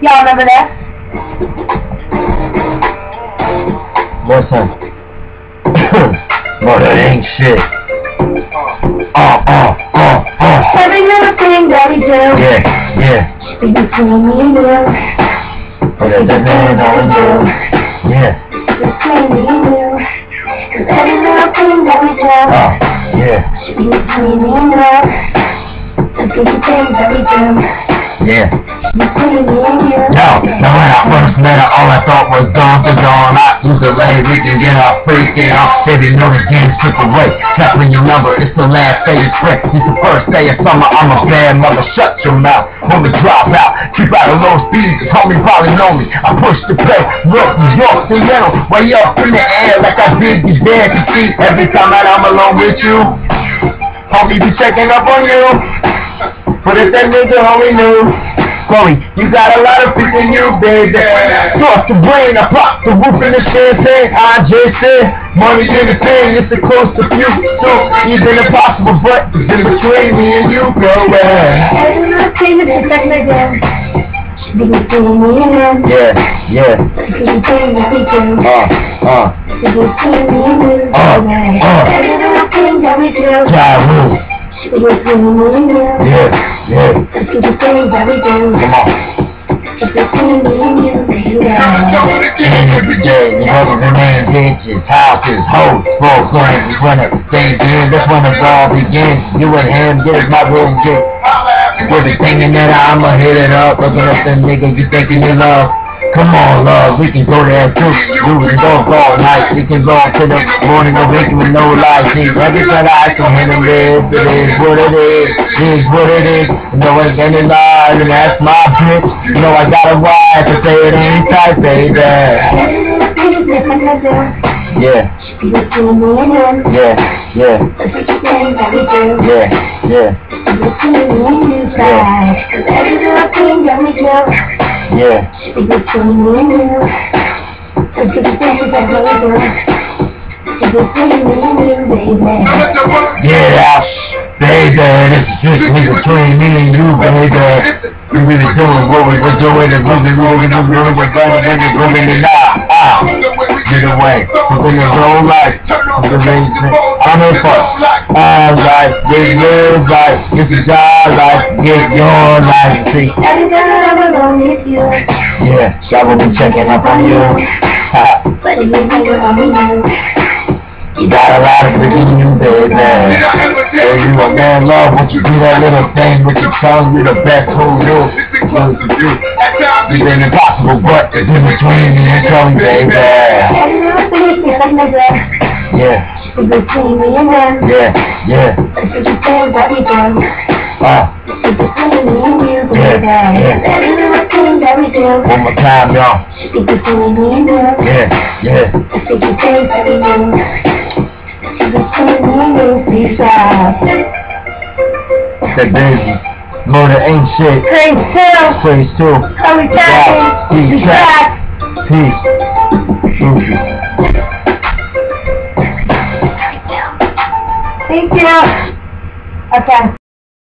Y'all remember that? What's that? No, that ain't shit. Every little thing that we do. Yeah. Be between me and you. But that's the man on you. Yeah. Between me and you. 'Cause every little thing that we do. Yeah. Be between me and you. The big things that we do. Yeah. Between me and you. Yo, now when I first met her, all I thought was dawn to dawn. I used to lay, we can get our freaking off. Baby, know the game slip away. Tapping your number, it's the last day of spring. It's the first day of summer, I'm a bad mother. Shut your mouth, when we drop out. Keep out of low speeds, homie probably know me. I push the pedal, look, New York, Seattle. Way up in the air like I did you dare to see. Every time that I'm alone with you, homie be checking up on you. But if that nigga homie knew, Chloe, you got a lot of fish in you, baby. Toss the brain, I pop the roof in the champagne. I just said, money in the thing, it's a close to few. So, even impossible, but it's in between me and you, girl. Every little thing that we do. Be between me and you. Yeah. The big things that we do. Be between me and you. Every little thing that we do. Be between me and you. Yeah. The big things that we do. Come on. Be between me and you, baby. Every day, we have the main bitches, houses, hoes, full claims. When everything's in, that's when it all begins. You and him, get my room, get. With it thinking that I'ma hit it up, looking up them niggas you thinking you love. Come on, love, we can go there too. You can go all night, we can go to the morning awakening with no light. See, every time I can handle this, it is what it is what it is. You know it's any lies, and that's my bitch. You know I got a wife to say it ain't tight, baby. Yeah. Be between me and you. Yeah. The big things that we do. Yeah. Be between me and you, side. 'Cause every little thing that we do. Yeah. Be between me and you. The big things that we do. Be between me and you, baby. Get out, baby. This is strictly between me and you, baby. We really doing what we were doing and moving it now. Get away. We're in the whole life. I'm in fuck. All life, get your life. This is our life. Get your life. See? Every time I'm alone with you. Yeah, I will be checking up on you. But if you think about me, you got a lot of freaking in you, baby. Hey, you a man love, won't you do that little thing with your tongue? You're the best who you. It's been impossible, but it's in between me and Chloe, baby. every little thing is like my breath. Yeah. Be between me and them. Yeah. The big things that we do. Be between me and you, baby. Every little thing that we do. One more time, y'all. Be between me and you. Yeah. The big things that we do. Be between me and you, please stop. That baby. Murder ain't shit. Praise too. Praise too. Are we tracking? Peace. Track. Peace. Thank you. Okay.